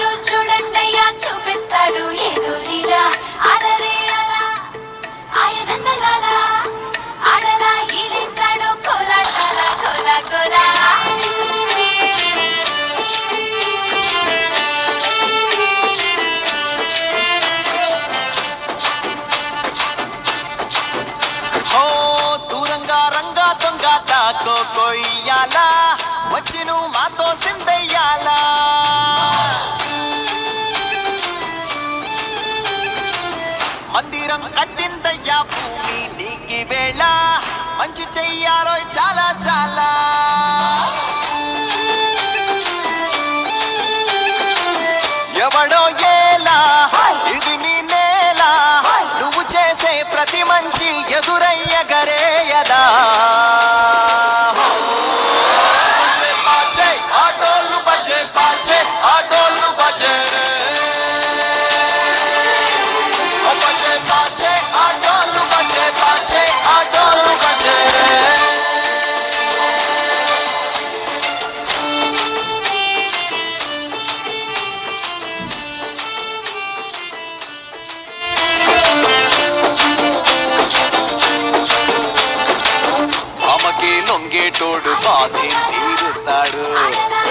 చూడండయ్యా చూపిస్తాడు ఏదో లీలా అలరే అలా ఆయనందలాల ఆడలా ఈలేశాడు కోలాటాల కోలా కోలా దూరంగా రంగా దొంగ తాకో కొయ్యాలా వచ్చి నువ్వు మాతో సిందయ్యాలా మందిరం కట్టిందయ్యా భూమి నీకి వేళ మంచి చెయ్యాలో చాలా చాలా ఎవడో ఏలా ఇది నీ నేల నువ్వు చేసే ప్రతి మంచి ఎదురయ్య గరేయదా ఆటోలు బజే బాజే ఆటోలు బజే బజే బాజే ఆటోలు బజే బాజే ఆటోలు బజే అమ్మకి లొంగేటోడు బాధేం తీరుస్తాడు